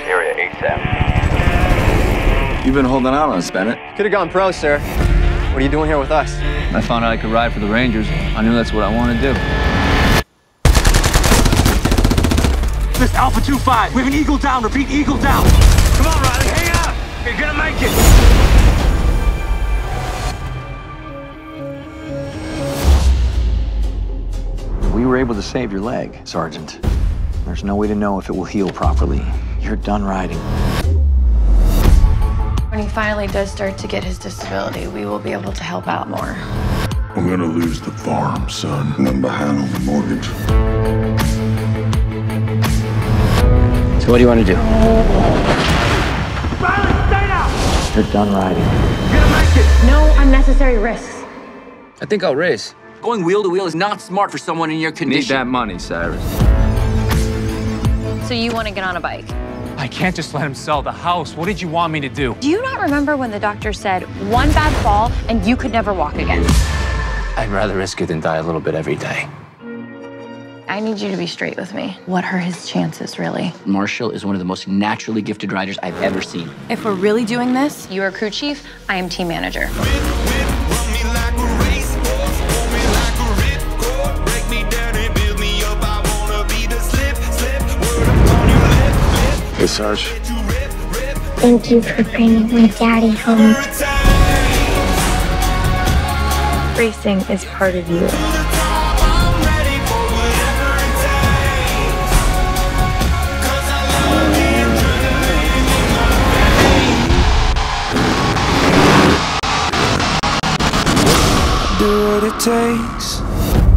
area ASAP. You've been holding out on us, Bennett. Could have gone pro, sir. What are you doing here with us? I found out I could ride for the Rangers. I knew that's what I wanted to do. This is Alpha 2-5. We have an eagle down. Repeat, eagle down. Come on, Riley, hang out. You're gonna make it. We were able to save your leg, Sergeant. There's no way to know if it will heal properly. You're done riding. When he finally does start to get his disability, we will be able to help out more. I'm gonna lose the farm, son, and I'm behind on the mortgage. So what do you want to do? Riley, stay now. You're done riding. You're gonna make it. No unnecessary risks. I think I'll race. Going wheel to wheel is not smart for someone in your condition. Need that money, Cyrus. So you want to get on a bike? I can't just let him sell the house. What did you want me to do? Do you not remember when the doctor said one bad fall and you could never walk again? I'd rather risk it than die a little bit every day. I need you to be straight with me. What are his chances, really? Marshall is one of the most naturally gifted riders I've ever seen. If we're really doing this, you are crew chief, I am team manager. Hey, Sarge. Thank you for bringing my daddy home. Racing is part of you. Do what it takes.